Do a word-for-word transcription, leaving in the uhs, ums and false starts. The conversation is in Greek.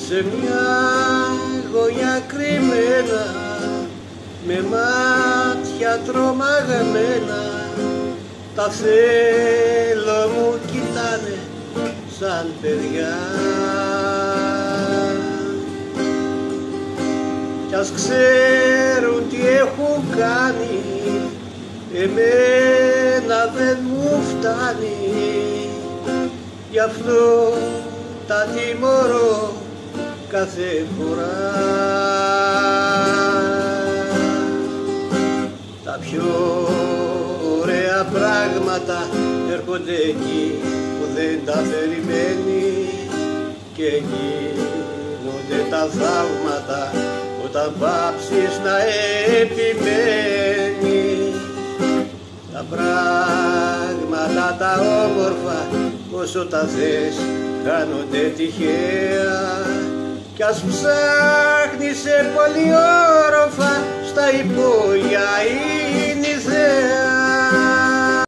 σε μια γωνιά κρυμμένα, με μάτια τρομαγμένα, τα θέλω μου κοιτάνε σαν παιδιά. Κι ας ξέρουν τι έχουν κάνει, εμένα δεν μου φτάνει, γι' αυτό τα τιμωρώ κάθε φορά. Τα πιο ωραία πράγματα έρχονται εκεί που δεν τα περιμένει, και γίνονται τα θαύματα όταν πάψεις να επιμένεις. Τα πράγματα τα όμορφα όσο τα θες χάνονται τυχαία, κι ας ψάχνεις σε πολυόροφα στα υπόλοιπα